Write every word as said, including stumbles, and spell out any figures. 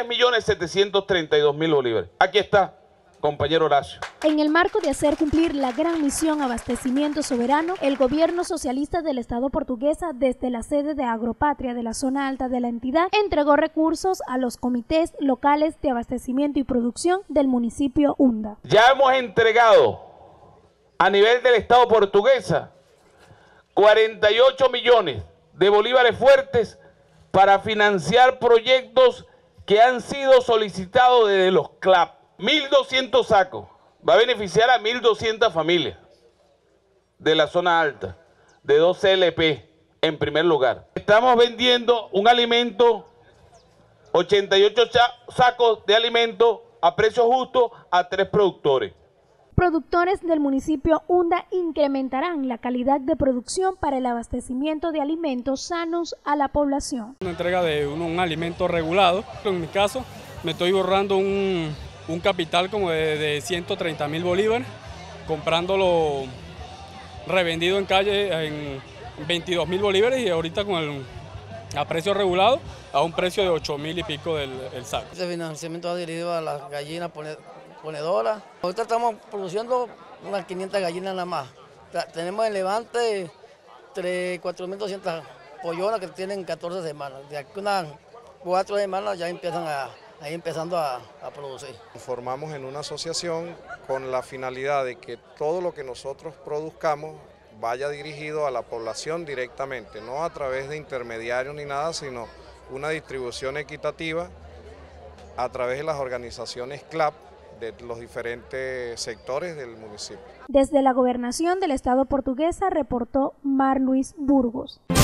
tres millones setecientos treinta y dos mil bolívares. Aquí está, compañero Horacio. En el marco de hacer cumplir la gran misión Abastecimiento Soberano, el gobierno socialista del Estado portuguesa, desde la sede de Agropatria de la zona alta de la entidad, entregó recursos a los comités locales de abastecimiento y producción del municipio Unda. Ya hemos entregado a nivel del Estado portuguesa cuarenta y ocho millones de bolívares fuertes para financiar proyectos que han sido solicitados desde los C L A P. mil doscientos sacos, va a beneficiar a mil doscientas familias de la zona alta, de dos C L P en primer lugar. Estamos vendiendo un alimento, ochenta y ocho sacos de alimento a precio justo a tres productores. Productores del municipio Unda incrementarán la calidad de producción para el abastecimiento de alimentos sanos a la población. Una entrega de un, un alimento regulado. En mi caso, me estoy ahorrando un, un capital como de, de ciento treinta mil bolívares, comprándolo revendido en calle en veintidós mil bolívares y ahorita con el, a precio regulado a un precio de ocho mil y pico del el saco. Este financiamiento va dirigido a las gallinas ponedoras. Ahorita estamos produciendo unas quinientas gallinas nada más. Tenemos en Levante cuatro mil doscientas pollonas que tienen catorce semanas. De aquí unas cuatro semanas ya empiezan a, ahí empezando a, a producir. Formamos en una asociación con la finalidad de que todo lo que nosotros produzcamos vaya dirigido a la población directamente, no a través de intermediarios ni nada, sino una distribución equitativa a través de las organizaciones C L A P de los diferentes sectores del municipio. Desde la gobernación del Estado portuguesa reportó Mar Luis Burgos.